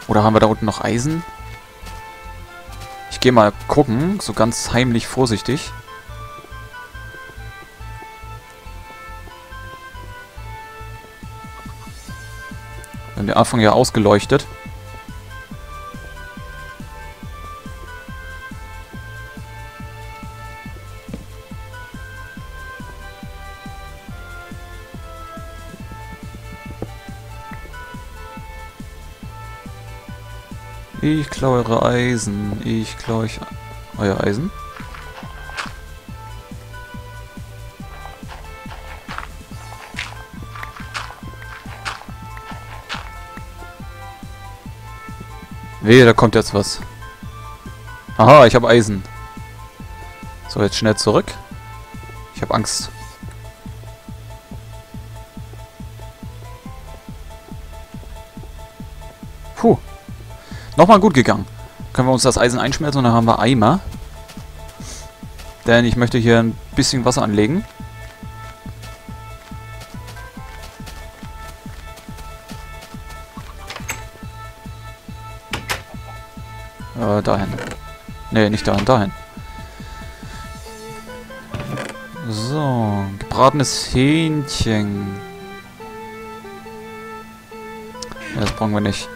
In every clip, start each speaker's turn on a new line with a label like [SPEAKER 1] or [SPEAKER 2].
[SPEAKER 1] Oder haben wir da unten noch Eisen? Ich gehe mal gucken, so ganz heimlich vorsichtig. Wir haben den Anfang ja ausgeleuchtet. Ich klaue eure Eisen. Ich klaue euch euer Eisen. Wehe, da kommt jetzt was. Aha, ich habe Eisen. So, jetzt schnell zurück. Ich habe Angst. Puh. Nochmal gut gegangen. Können wir uns das Eisen einschmelzen und dann haben wir Eimer. Denn ich möchte hier ein bisschen Wasser anlegen. Dahin. Ne, nicht dahin, dahin. So, gebratenes Hähnchen. Ja, das brauchen wir nicht.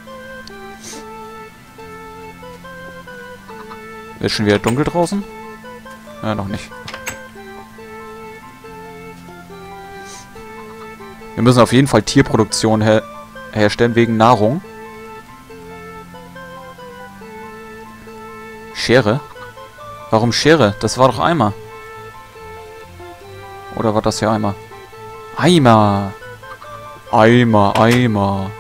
[SPEAKER 1] Ist schon wieder dunkel draußen? Ja, noch nicht. Wir müssen auf jeden Fall Tierproduktion herstellen wegen Nahrung. Schere? Warum Schere? Das war doch Eimer. Oder war das ja Eimer? Eimer! Eimer, Eimer.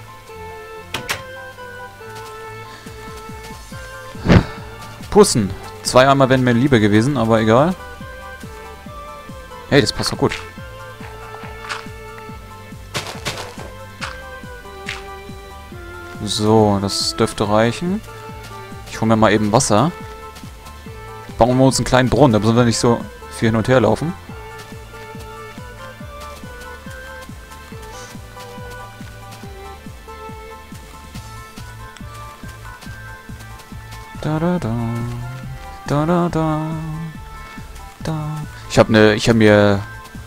[SPEAKER 1] Pussen. 2 Eimer wären mir lieber gewesen, aber egal. Hey, das passt doch gut. So, das dürfte reichen. Ich hole mir mal eben Wasser. Bauen wir uns einen kleinen Brunnen, da müssen wir nicht so viel hin und her laufen. Da da da. Da da da. Da. Ich hab mir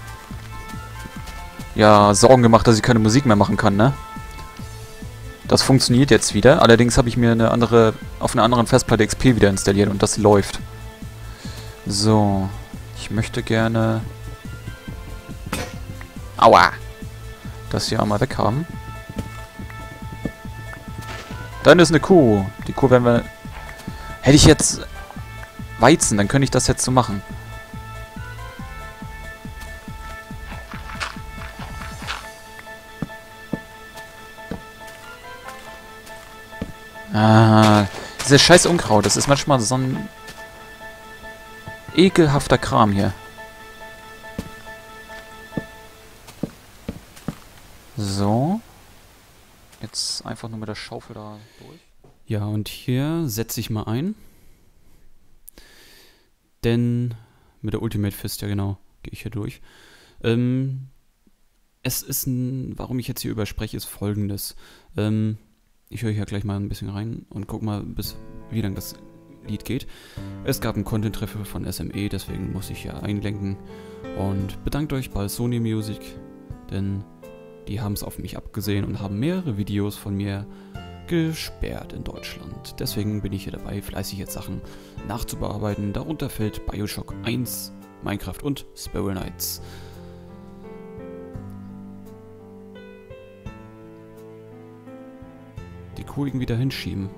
[SPEAKER 1] ja Sorgen gemacht, dass ich keine Musik mehr machen kann, ne? Das funktioniert jetzt wieder. Allerdings habe ich mir auf einer anderen Festplatte XP wieder installiert und das läuft. So. Ich möchte gerne... Aua! Das hier einmal weg haben. Dann ist eine Kuh. Die Kuh werden wir... Hätte ich jetzt Weizen, dann könnte ich das jetzt so machen. Ah, dieses scheiß Unkraut, das ist manchmal so ein ekelhafter Kram hier. So. Jetzt einfach nur mit der Schaufel da durch. Ja, und hier setze ich mal ein. Denn mit der Ultimate Fist, ja genau, gehe ich hier durch. Es ist warum ich jetzt hier überspreche, ist folgendes. Ich höre hier gleich mal ein bisschen rein und guck mal, wie lang das Lied geht. Es gab einen Content-Treffer von SME, deswegen muss ich hier einlenken. Und bedankt euch bei Sony Music, denn die haben es auf mich abgesehen und haben mehrere Videos von mir gesperrt in Deutschland. Deswegen bin ich hier dabei, fleißig jetzt Sachen nachzubearbeiten. Darunter fällt Bioshock 1, Minecraft und Sparrow Knights. Die Kuh irgendwie da hinschieben.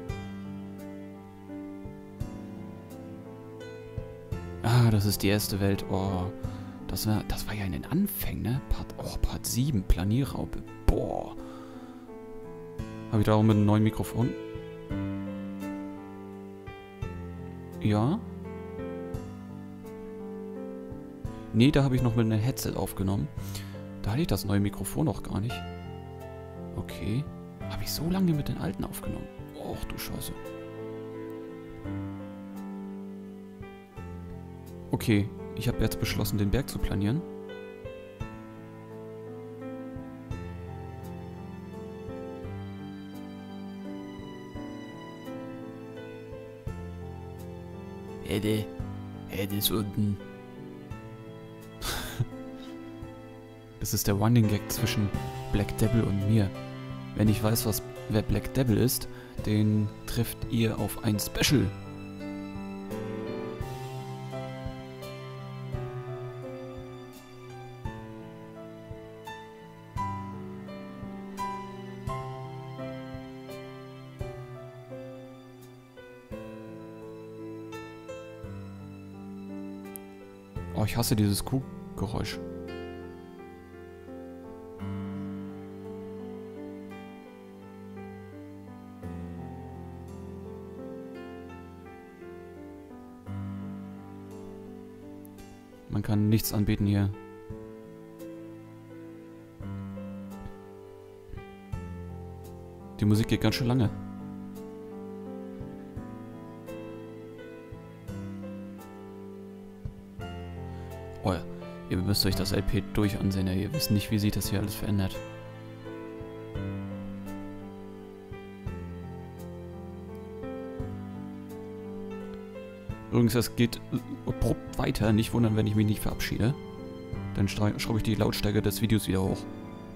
[SPEAKER 1] Ah, das ist die erste Welt. Oh, das war ja in den Anfängen, ne? Part 7, Planierraupe. Boah. Habe ich da auch mit einem neuen Mikrofon? Ja? Nee, da habe ich noch mit einem Headset aufgenommen. Da hatte ich das neue Mikrofon noch gar nicht. Okay. Habe ich so lange mit den alten aufgenommen? Och, du Scheiße. Okay, ich habe jetzt beschlossen, den Berg zu planieren. Erde ist unten. Das ist der Running Gag zwischen Black Devil und mir. Wenn ich weiß, wer Black Devil ist, den trifft ihr auf ein Special. Oh, ich hasse dieses Kuhgeräusch. Man kann nichts anbieten hier. Die Musik geht ganz schön lange. Oh ja, ihr müsst euch das LP durch ansehen, ja. Ihr wisst nicht, wie sich das hier alles verändert. Übrigens, es geht abrupt weiter. Nicht wundern, wenn ich mich nicht verabschiede. Dann schraube ich die Lautstärke des Videos wieder hoch.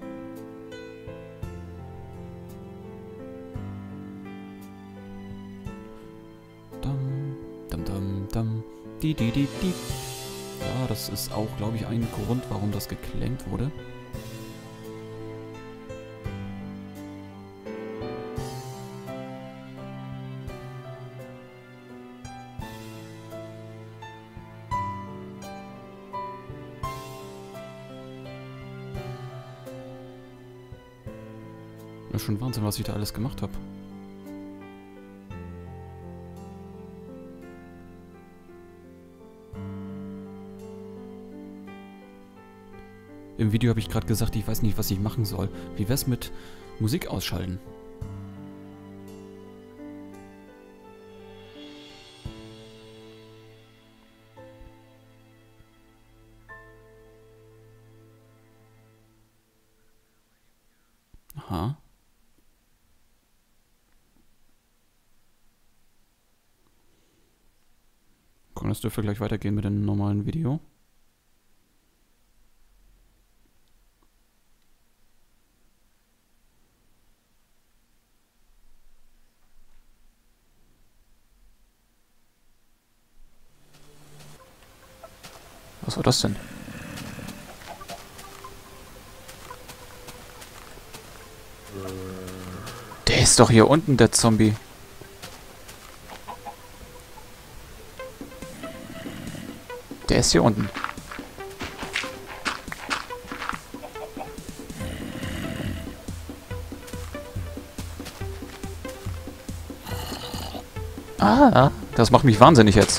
[SPEAKER 1] Dam, dam, dam, dam, di, di, di, di. Ja, das ist auch, glaube ich, ein Grund, warum das geklemmt wurde. Das ist schon Wahnsinn, was ich da alles gemacht habe. Im Video habe ich gerade gesagt, ich weiß nicht, was ich machen soll. Wie wär's mit Musik ausschalten? Aha. Komm, das dürfte gleich weitergehen mit dem normalen Video. Was war das denn? Der ist doch hier unten, der Zombie. Der ist hier unten. Ah, das macht mich wahnsinnig jetzt.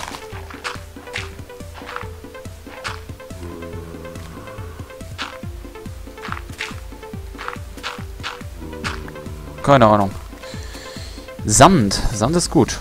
[SPEAKER 1] Keine Ahnung. Sand. Sand ist gut.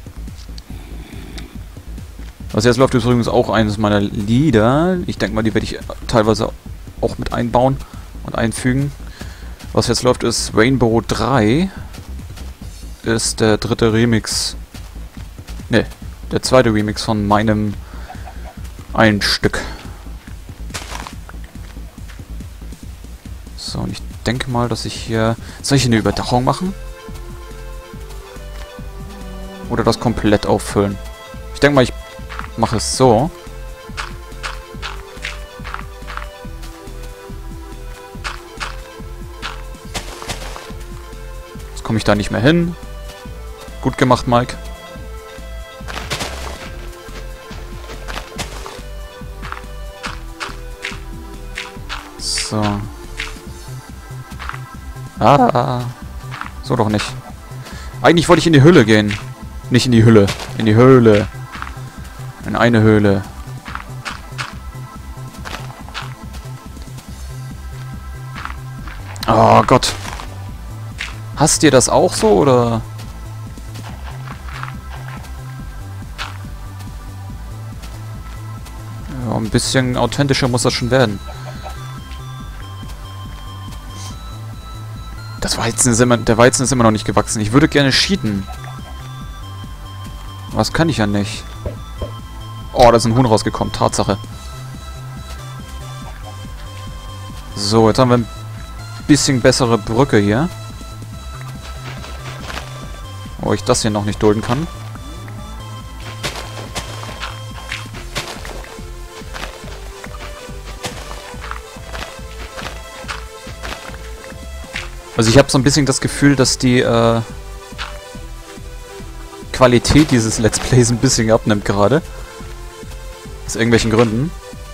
[SPEAKER 1] Was jetzt läuft, ist übrigens auch eines meiner Lieder. Ich denke mal, die werde ich teilweise auch mit einbauen und einfügen. Was jetzt läuft, ist Rainbow 3. Ist der dritte Remix. Ne, der zweite Remix von meinem ein Stück. So, und ich denke mal, dass ich hier... Soll ich hier eine Überdachung machen? Oder das komplett auffüllen? Ich denke mal, ich mache es so. Jetzt komme ich da nicht mehr hin. Gut gemacht, Mike. So. Ah. So doch nicht. Eigentlich wollte ich in die Hülle gehen. Nicht in die Hülle. In die Höhle. In eine Höhle. Oh Gott. Hasst ihr das auch so, oder? Ja, ein bisschen authentischer muss das schon werden. Der Weizen ist immer noch nicht gewachsen. Ich würde gerne cheaten. Was kann ich ja nicht.
[SPEAKER 2] Oh, da ist ein Huhn rausgekommen. Tatsache. So, jetzt haben wir ein bisschen bessere Brücke hier. Oh, ich das hier noch nicht dulden kann. Also ich habe so ein bisschen das Gefühl, dass die Qualität dieses Let's Plays ein bisschen abnimmt gerade. Aus irgendwelchen Gründen.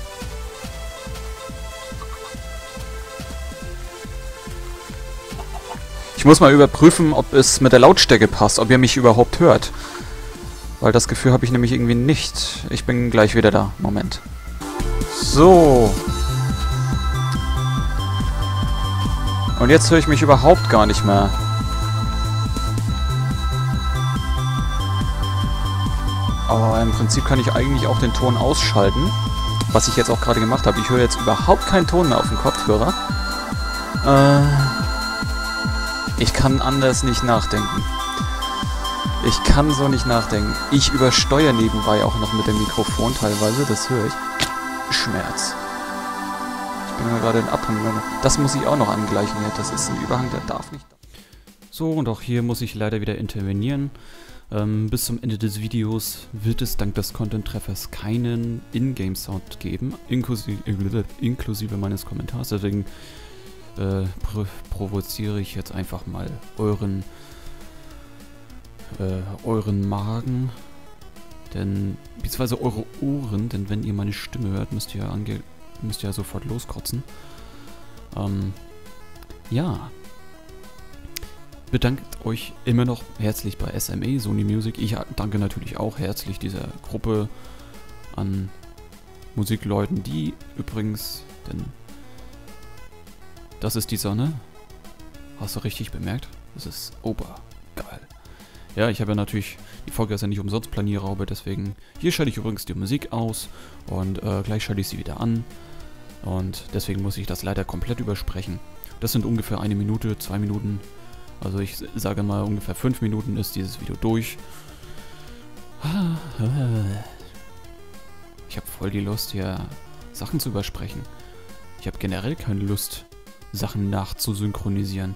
[SPEAKER 2] Ich muss mal überprüfen, ob es mit der Lautstärke passt, ob ihr mich überhaupt hört. Weil das Gefühl habe ich nämlich irgendwie nicht. Ich bin gleich wieder da. Moment. So. Und jetzt höre ich mich überhaupt gar nicht mehr. Aber im Prinzip kann ich eigentlich auch den Ton ausschalten. Was ich jetzt auch gerade gemacht habe. Ich höre jetzt überhaupt keinen Ton mehr auf dem Kopfhörer. Ich kann anders nicht nachdenken. Ich kann so nicht nachdenken. Ich übersteuere nebenbei auch noch mit dem Mikrofon teilweise. Das höre ich. Schmerz. Ich bin gerade in Abhang. Das muss ich auch noch angleichen hier. Das ist ein Überhang, der darf nicht.
[SPEAKER 1] So, und auch hier muss ich leider wieder intervenieren. Bis zum Ende des Videos wird es dank des Content-Treffers keinen Ingame-Sound geben, inklusive meines Kommentars. Deswegen provoziere ich jetzt einfach mal euren Magen, beziehungsweise eure Ohren, denn wenn ihr meine Stimme hört, müsst ihr ja sofort loskotzen. Ja. Bedankt euch immer noch herzlich bei SME, Sony Music. Ich danke natürlich auch herzlich dieser Gruppe an Musikleuten, die übrigens, denn das ist die Sonne. Hast du richtig bemerkt? Das ist obergeil. Ja, ich habe ja natürlich, die Folge ist ja nicht umsonst Planierraube, deswegen, hier schalte ich übrigens die Musik aus und gleich schalte ich sie wieder an. Und deswegen muss ich das leider komplett übersprechen. Das sind ungefähr 1 Minute, 2 Minuten. Also ich sage mal, ungefähr 5 Minuten ist dieses Video durch. Ich habe voll die Lust, hier Sachen zu übersprechen. Ich habe generell keine Lust, Sachen nachzusynchronisieren.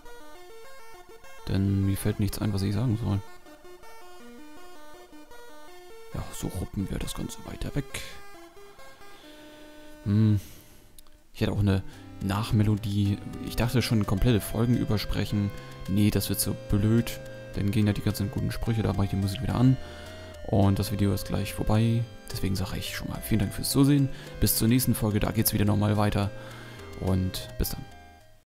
[SPEAKER 1] Denn mir fällt nichts ein, was ich sagen soll. Ja, so ruppen wir das Ganze weiter weg. Ich hätte auch eine Nachmelodie. Ich dachte schon, komplette Folgen übersprechen. Nee, das wird so blöd. Dann gehen ja die ganzen guten Sprüche, da mache ich die Musik wieder an. Und das Video ist gleich vorbei. Deswegen sage ich schon mal vielen Dank fürs Zusehen. Bis zur nächsten Folge, da geht es wieder nochmal weiter. Und bis dann.